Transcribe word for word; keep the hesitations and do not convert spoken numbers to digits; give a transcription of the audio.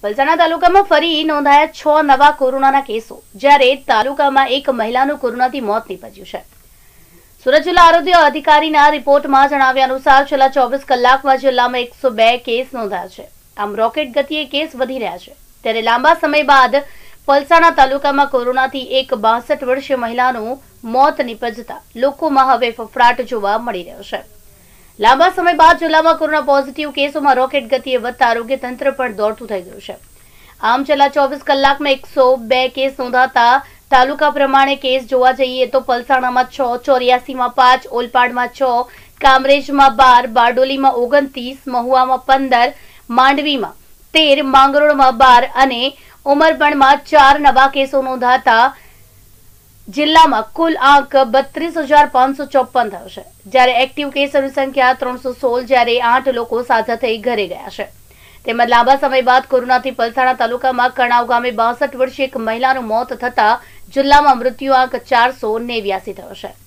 પલસાણા તાલુકામાં ફરી નોંધાયા છ નવા કોરોનાના કેસો, જ્યારે તાલુકામાં એક મહિલાનું કોરોનાથી મોત નીપજ્યું છે। સુરત જિલ્લા આરોગ્ય અધિકારીના રિપોર્ટમાં જણાવ્યા અનુસાર છેલ્લા ચોવીસ કલાકમાં જિલ્લામાં એકસો બે કેસ નોંધાયા છે। આમ રોકેટ ગતિએ કેસ વધી રહ્યા છે, ત્યારે લાંબા સમય બાદ પલસાણા તાલુકામાં કોરોનાથી એક બાસઠ વર્ષીય મહિલાનું મોત નીપજતા લોકોમાં હવે ફફડાટ જોવા મળી રહ્યો છે। લાંબા સમય બાદ જિલ્લામાં કોરોના પોઝિટિવ કેસોમાં રોકેટ ગતિએ વધતા આરોગ્ય તંત્ર પણ દોડતું થઈ ગયું છે। આમ છેલ્લા ચોવીસ કલાકમાં એકસો બે કેસ નોંધાતા તાલુકા પ્રમાણે કેસ જોવા જઈએ તો પલસાણામાં છ, ચોર્યાસીમાં પાંચ, ઓલપાડમાં છ, કામરેજમાં બાર, બારડોલીમાં ઓગણત્રીસ, મહુવામાં પંદર, માંડવીમાં તેર, માંગરોળમાં બાર અને ઉમરપણમાં ચાર નવા કેસો નોંધાતા જિલ્લામાં કુલ આંક બત્રીસ હજાર પાંચસો ચોપન થયો છે, જ્યારે એક્ટિવ કેસોની સંખ્યા ત્રણસો સોળ, જ્યારે આઠ લોકો સાજા થઈ ઘરે ગયા છે। તેમજ લાંબા સમય બાદ કોરોનાથી પલસાણા તાલુકામાં કણાવ ગામે બાસઠ વર્ષીય એક મહિલાનું મોત થતા જિલ્લામાં મૃત્યુ આંક ચારસો નેવ્યાસી થયો છે।